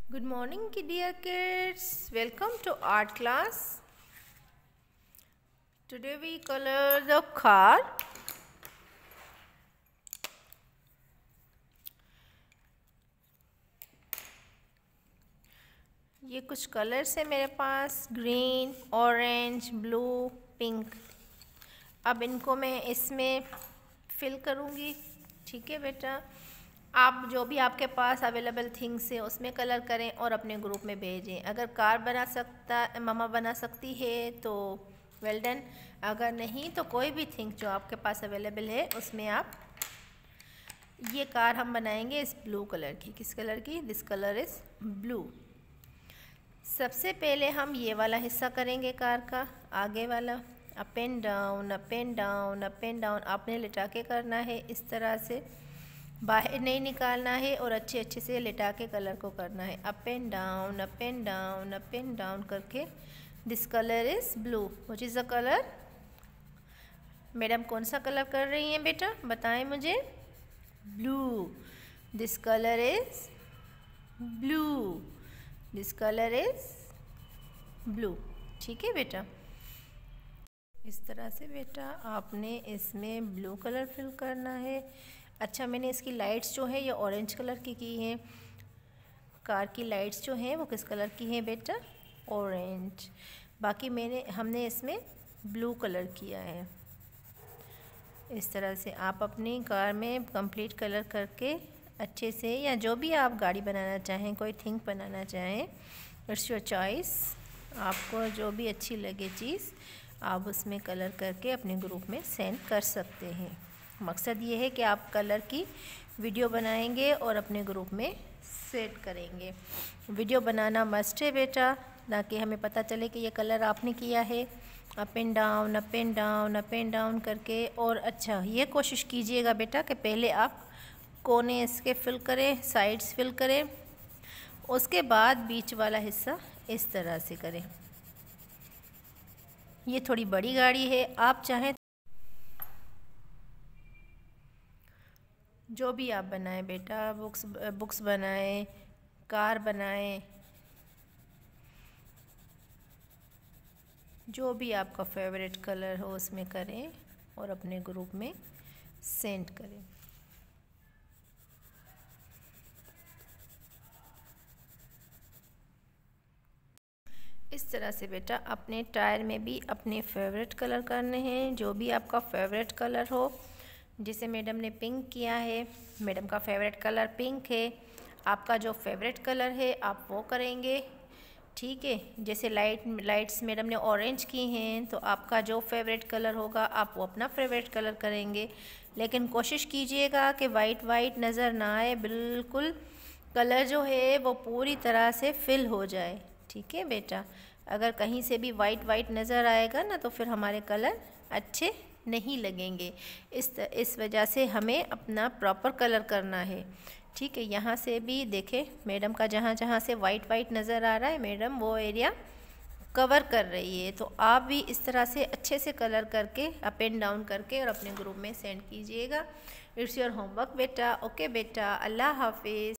Good morning, dear kids. Welcome to art class. Today we color the car. ये कुछ colours है मेरे पास, ग्रीन, ऑरेंज, ब्लू, पिंक। अब इनको मैं इसमें फिल करूँगी। ठीक है बेटा, आप जो भी आपके पास अवेलेबल थिंग्स है उसमें कलर करें और अपने ग्रुप में भेजें। अगर कार मम्मा बना सकती है तो वेल डन, अगर नहीं तो कोई भी थिंग जो आपके पास अवेलेबल है उसमें आप। ये कार हम बनाएंगे इस ब्लू कलर की। किस कलर की? This colour is blue. सबसे पहले हम ये वाला हिस्सा करेंगे कार का, आगे वाला। Up and down, up and down, up and down आपने लिटा के करना है। इस तरह से बाहर नहीं निकालना है और अच्छे अच्छे से लिटा के कलर को करना है। Up and down, up and down, up and down करके। This colour is blue. Which is the colour? Madam कौन सा कलर कर रही हैं बेटा, बताएं मुझे। Blue. This colour is blue. This colour is blue. ठीक है बेटा, इस तरह से बेटा आपने इसमें ब्लू कलर फिल करना है। अच्छा, मैंने इसकी लाइट्स जो है ये ऑरेंज कलर की हैं। कार की लाइट्स जो हैं वो किस कलर की हैं बेटा? ऑरेंज। बाकी हमने इसमें ब्लू कलर किया है। इस तरह से आप अपनी कार में कंप्लीट कलर करके अच्छे से, या जो भी आप गाड़ी बनाना चाहें, कोई थिंग बनाना चाहें, इट्स योर चॉइस। आपको जो भी अच्छी लगे चीज़ आप उसमें कलर करके अपने ग्रुप में सेंड कर सकते हैं। मकसद ये है कि आप कलर की वीडियो बनाएंगे और अपने ग्रुप में सेट करेंगे। वीडियो बनाना मस्ट है बेटा, ताकि हमें पता चले कि ये कलर आपने किया है। Up and down, up and down, up and down करके। और अच्छा, ये कोशिश कीजिएगा बेटा कि पहले आप कोने इसके फिल करें, साइड्स फिल करें, उसके बाद बीच वाला हिस्सा इस तरह से करें। ये थोड़ी बड़ी गाड़ी है, आप चाहें जो भी आप बनाएं बेटा, बुक्स बनाएं, कार बनाएं, जो भी आपका फेवरेट कलर हो उसमें करें और अपने ग्रुप में सेंड करें। इस तरह से बेटा अपने टायर में भी अपने फेवरेट कलर करने हैं, जो भी आपका फेवरेट कलर हो। जैसे मैडम ने पिंक किया है, मैडम का फेवरेट कलर पिंक है। आपका जो फेवरेट कलर है आप वो करेंगे। ठीक है, जैसे लाइट्स मैडम ने ऑरेंज की हैं, तो आपका जो फेवरेट कलर होगा आप वो अपना फेवरेट कलर करेंगे। लेकिन कोशिश कीजिएगा कि वाइट नज़र ना आए, बिल्कुल कलर जो है वो पूरी तरह से फिल हो जाए। ठीक है बेटा, अगर कहीं से भी वाइट नज़र आएगा ना तो फिर हमारे कलर अच्छे नहीं लगेंगे। इस वजह से हमें अपना प्रॉपर कलर करना है। ठीक है, यहाँ से भी देखें मैडम का जहाँ से वाइट नज़र आ रहा है, मैडम वो एरिया कवर कर रही है। तो आप भी इस तरह से अच्छे से कलर करके अप एंड डाउन करके और अपने ग्रुप में सेंड कीजिएगा। इट्स योर होमवर्क बेटा। ओके बेटा, अल्लाह हाफिज़।